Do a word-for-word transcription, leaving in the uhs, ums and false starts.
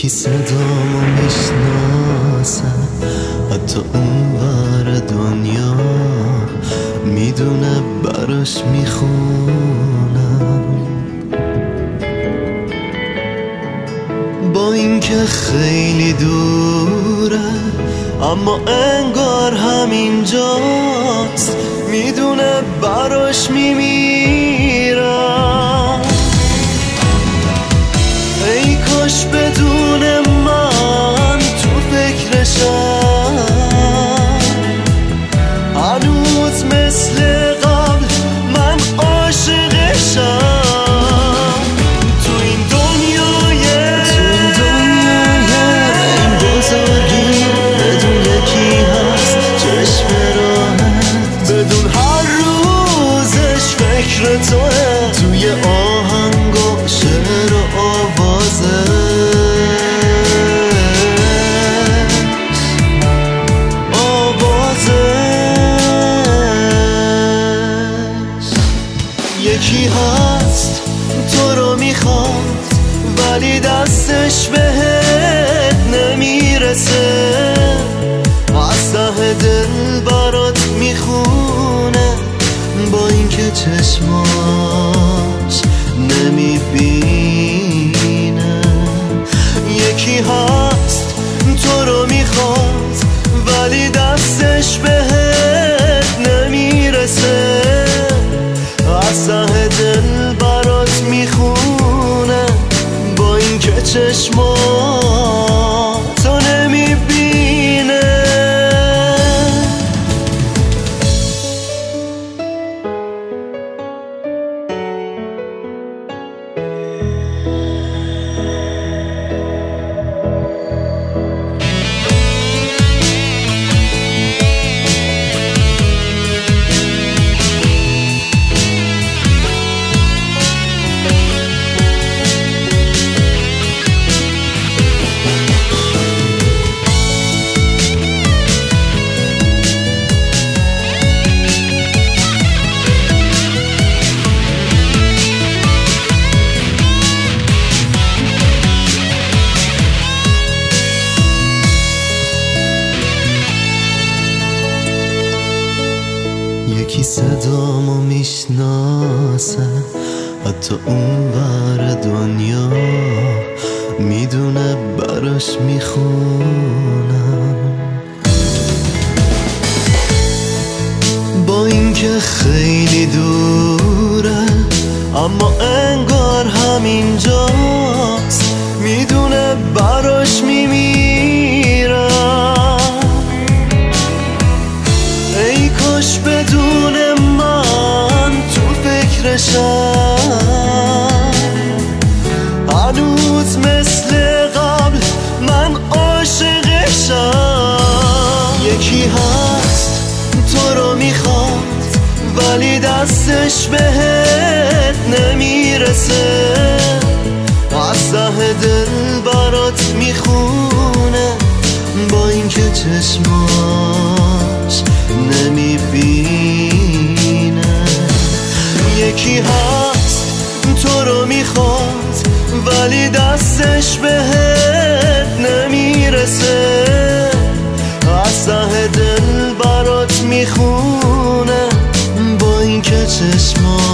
یکی صدامو میشناسم، حتی اون ور دنیا میدونه براش میخونم. با اینکه خیلی دوره اما انگار همینجاست، میدونه براش میمیرم. ای کاش بدون من تو فکرشم، هنوز مثل قبل من عاشقشم. تو این دنیای تو این دنیای این بزرگی بدون یکی هست چشم راحت، بدون هر روزش فکر توه، توی آهنگ و شعر و یکی هست تو رو میخواد ولی دستش بهت نمیرسه، از ته دل برات میخونه با اینکه چشماش نمیبینه. یکی هست تو رو میخواد ولی دستش بهت نمیرسه، از ته دل برات میخونه با اینکه چشماتو نمیبینه. یکی صدامو میشناسه، حتی اون ور دنیا میدونه براش میخونم. با اینکه خیلی دوره اما انگار همینجاست، میدونه براش میمیرم. ای کاش بدون من تو فکرشم، هنوز مثل قبل من عاشقشم. یکی هست تو رو میخواد ولی دستش بهت نمیرسه، از ته دل برات میخونه با اینکه چشماش نمیبینه. یکی هست تو رو میخواد ولی دستش بهت نمیرسه، از ته دل برات میخونه با اینکه چشماش